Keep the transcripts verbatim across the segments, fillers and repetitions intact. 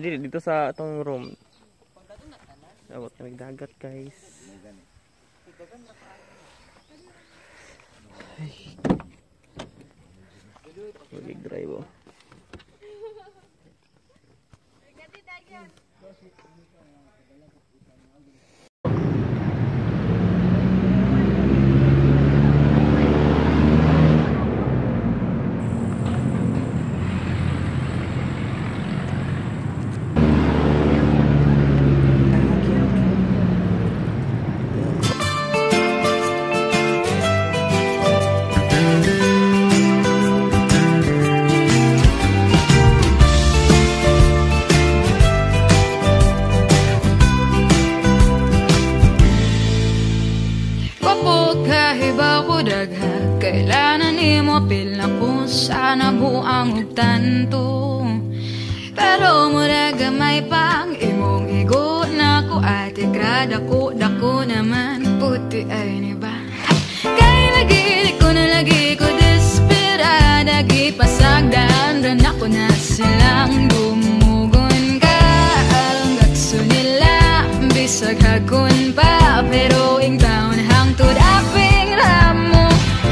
Jadi dito sa atong room. Abot na dagat guys. Balik drive oh. Kailangan nimo apil na kung sana buang og tanto. Pero mura gamay pang imong igo na ko ate grada ko dako naman puti ay ni ba. Kay lagi ko na lagi ko desperada gipasagdan ran ako na silang dumugon ka ang gakso nila bisag hakon pa pero ing taon hangtod aping ramo.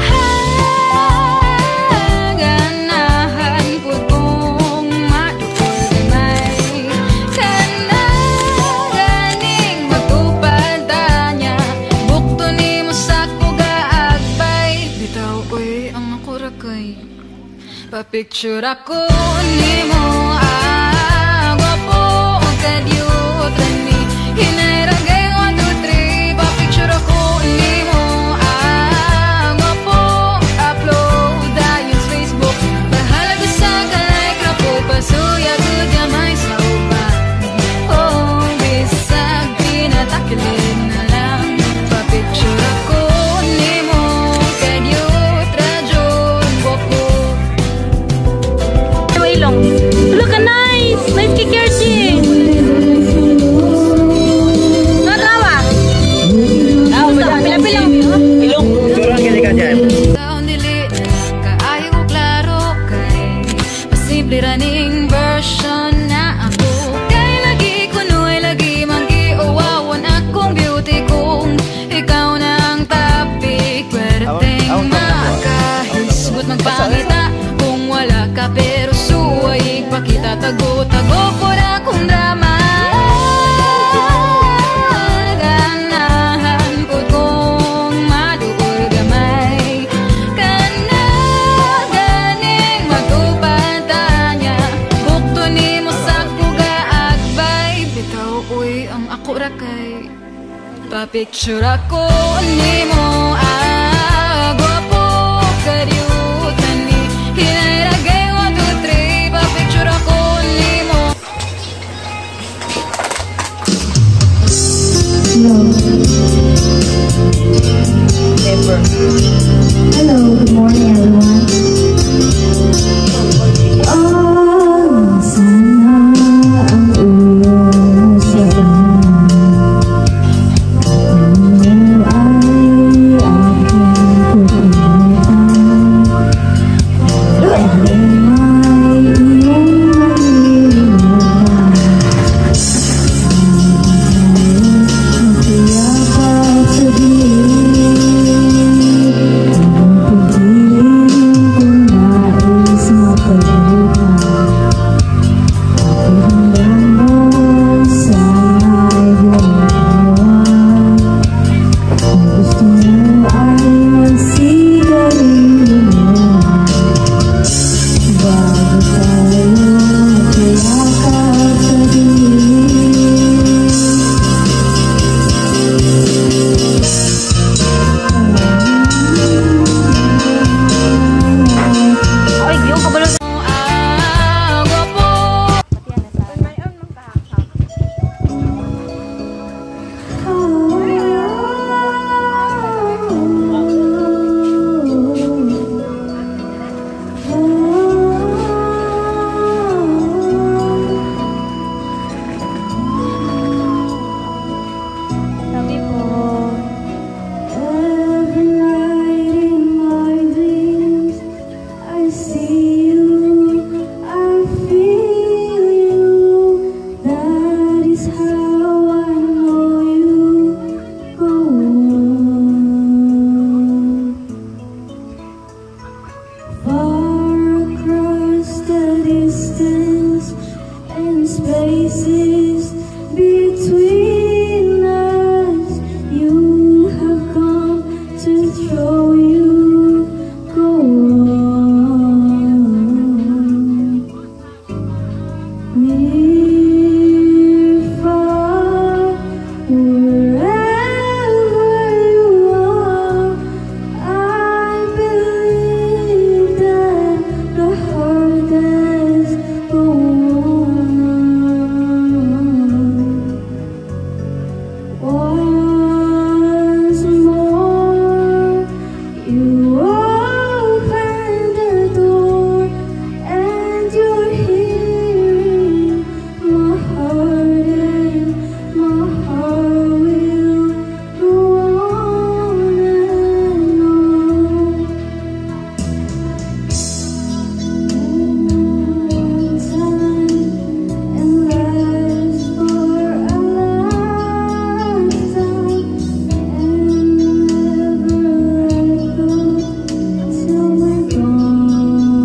Pa-picture ako nimo ah, gwapo o kadyut rani hinairagay one, two, three. Pa-picture ako nimo ah, gwapo upload ayon sa Facebook. Bahala ka sa kalike rapo pasuya ko gamay sa uban. Oh, bisag pinatakilin na lang. Pa-picture ako nimo kadyut radyon gwapo. Look, nice! Nice kikerchi! Natawa? Ah, pila-pila. Ilong. Turang gani ka dyan. Taon dili na lang kaayo ko klaro kay pasimple running version na ako. Kay lagi kuno ay lagi manggiuwawan akong beauty kung ikaw na ang topic. Pwedeng makahisgot magpangita kung wala ka pero suway pakita tago-tago po na kung drama. Ganahan ko kung maduol gamay kana ganing magupantanya bukto ni mo sa kuga-agbay. Bitaw uy ang ako rakay pa-picture ako nimo ah, gwapo kadyut ni hinairagay one, two, three. Pa-picture ako nimo. Hello, good morning everyone. Oh, sana ang umusap. Ano ay ang and spaces between us. You have come to show you go on. Near, far, wherever you are, I believe that the heart does go on. Once more, you open the door, and you're hearing my heart, and my heart will go on and on. One time and last for a lifetime, and never let go till we're gone.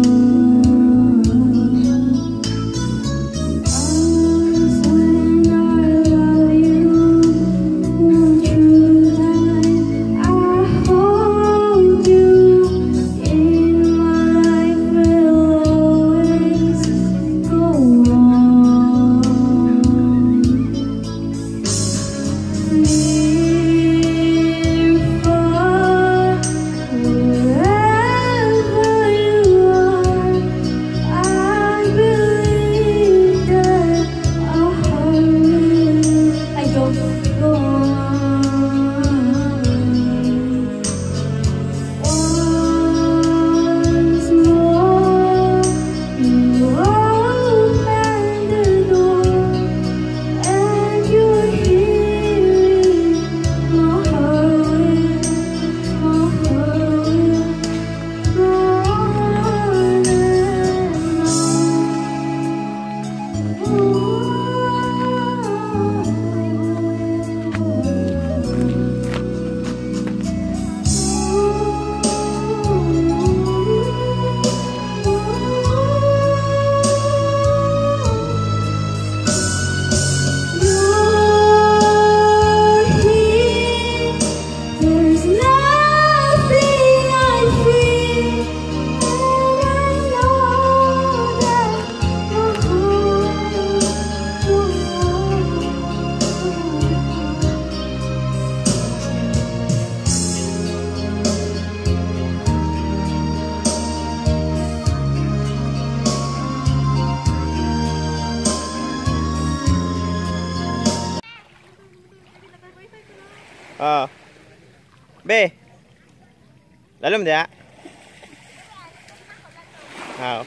Arms when I love you, one true time I hold you. In my life will always go on. Near, far, wherever you are, I believe that our heart will I don't go on. Once more, you open the door, and you're hearing my heart, my heart go on You're here. There's nothing I feel, and I know that my heart will Ah. Be. Dalam dia. Ah.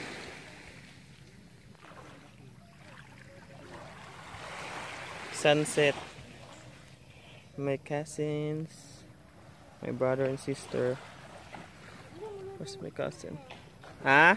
Sunset. My cousins. My brother and sister. Where's my cousin? Ah?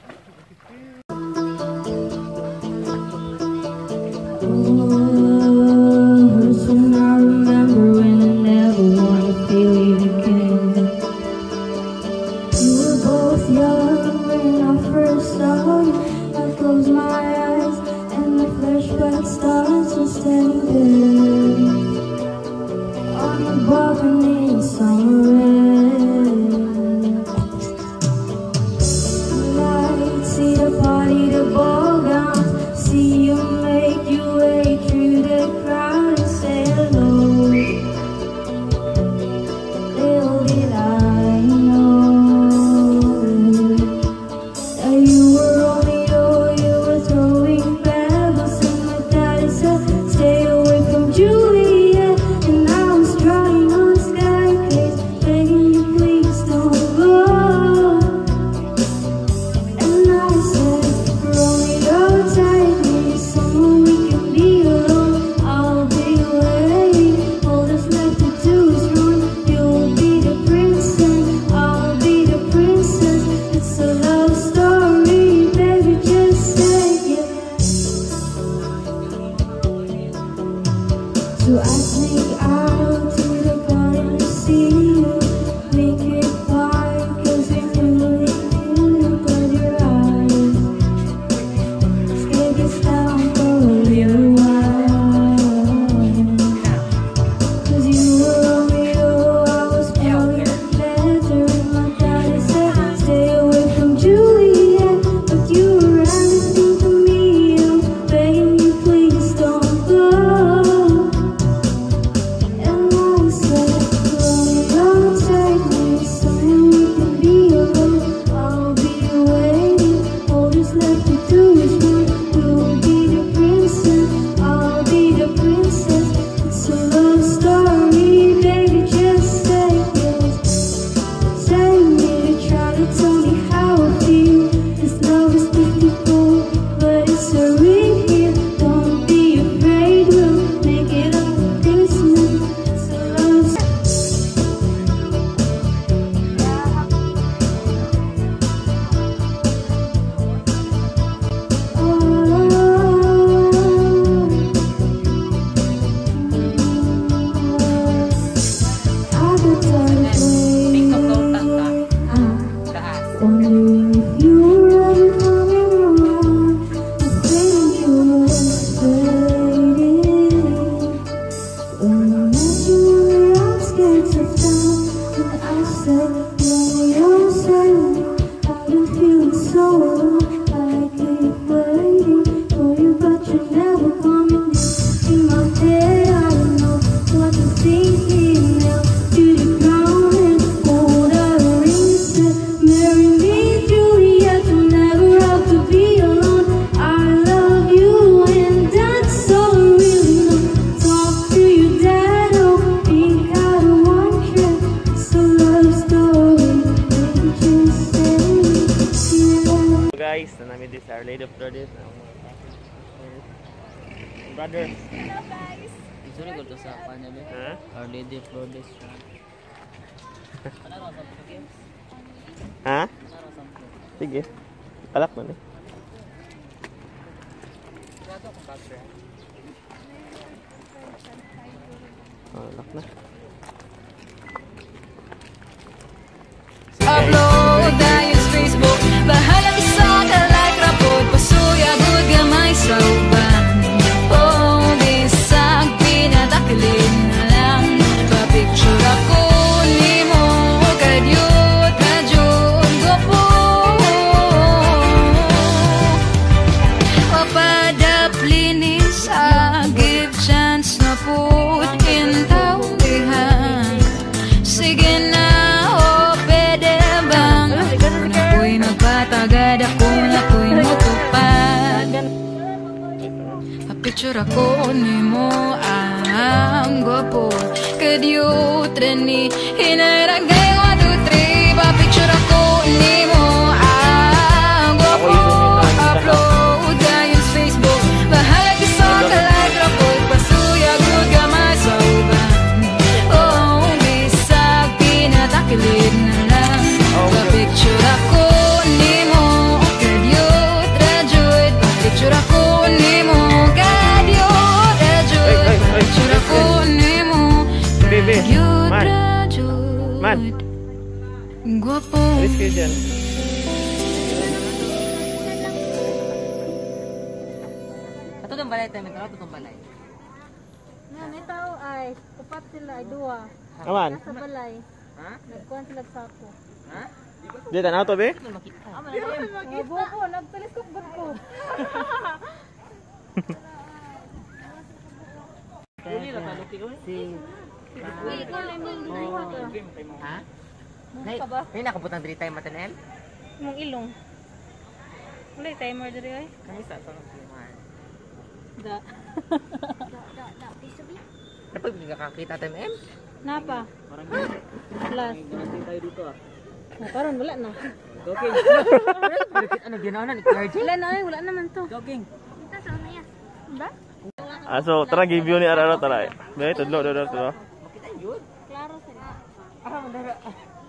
hurts when I remember when I never wanna feel you again. You were both young when I first saw you. I close my eyes and the flashback starts to standing there on the balcony in summer rain. Lights, see the party, the ball gowns, see you make your way through the crowd and say hello. Little did I know that you were Romeo, you were throwing pebbles, and my daddy said stay away from Juliet, and I was trying on staircase, begging you please don't go. And I said, Romeo, take me somewhere we can be alone. I'll be waiting. All that's left to do is run. You'll be the prince and I'll be the princess. It's a love story, baby, just say yes. So I sneak out to the garden to see you. Make it quiet, 'cause we really knew, but your eyes scared us down. you're never coming in my head. I don't know what you're thinking now. To the ground and hold a ring. Said, marry me, Juliet. You'll never have to be alone. I love you, and that's all I really know. Talk to your dad. Oh, think I don't want you. It's a love story. They just say, yeah. Guys, na namin this Our Lady of Lourdes. Brothers. Sorry ko to sa kanya be. Ha? Our Lady of Lourdes. Ha? Sige. Palak mo na. Oh, lock na. Upload dahil sa Facebook. Bahala ka sa like rapod. Pasuya good gamay sa uban. Oh, bisag pinatakilin na lang. Pa-picture ako ni mo. Kadyot na dyan ko po. Papadaplinis sa give chance na po. Intaw dihan. Sige na. Ako'y nagpatagad, ako'y ako'y matupad. Pa-picture ako ni mo ang gwapo. Kadyot rin ni hinaragay one, two, three. Pa-picture ako ni mo ang gwapo. Upload tayo sa Facebook. Bahala ka sa kalike rapod. Pasuya good gamay sa uban. Oh, bisag pinatakilid na lang. Pa-picture ako ni mo. Kadyot radyot. Pa-picture ako ni mo. Kadyot radyot. Pa-picture ako ni mo. Kadyot Man. radyot. Man. Gwapo. Alis kayo dyan. Ato tong balay tayo, ato tong balay. Nga, may tao ay, upat sila ay duwa. Aman. Nasa balay. Ha? Nagkuhan sila sa sako. Ha? Di, tanaw to, be? Ano makita? Mga buko, nagteleskop ba ko? Uli ra ka luki ko. Si Uy, ikaw lang yung duwa ka. ha? Nay, ka ba? Nay nakabutang diri tayo matanel. Mong ilong. Wala, timer diri ay. Kanisa sa kumahan. Da. Dapat nakakita tayo em. Napa? Plus. tayo dito ah. Oh, karon wala na. Joking. Ano ginawa na ni Clergy? Wala na ay, wala naman to. Joking. Ba? Ah, so, tara, give you ni Araro, tara. Be, tudlo, tudlo, tudlo. Makita yun. Klaro sila. Ah, mandara.